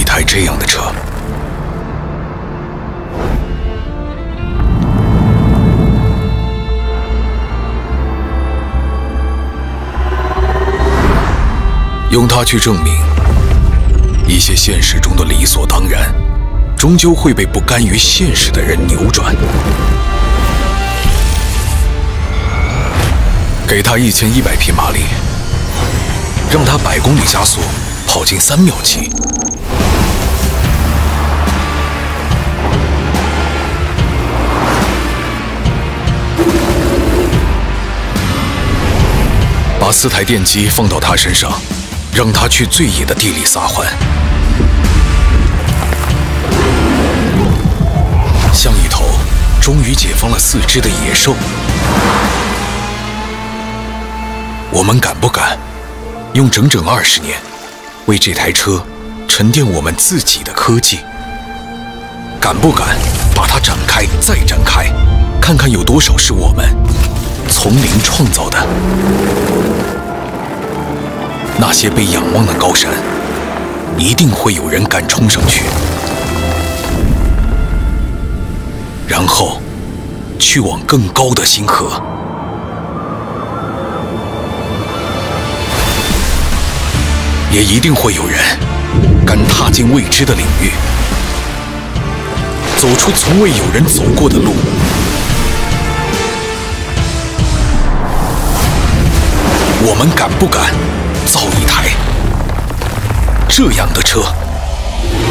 台这样的车。用它去证明一些现实中的理所当然，终究会被不甘于现实的人扭转。给它1100匹马力，让它100公里加速，跑进3秒7。把4台电机放到它身上，让它去最野的地里撒欢，像一头终于解放了4肢的野兽。我们敢不敢用整整20年，为这台车沉淀我们自己的科技？敢不敢把它展开再展开，看看有多少是我们从零创造的？那些被仰望的高山，一定会有人敢冲上去，然后去往更高的星河。也一定会有人敢踏进未知的领域，走出从未有人走过的路。我们敢不敢造一台这样的车？